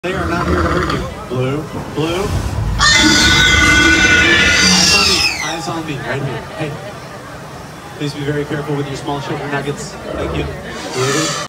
They are not here to hurt you. Blue, blue. Eyes on me, right here. Hey, please be very careful with your small sugar nuggets. Thank you. Blue.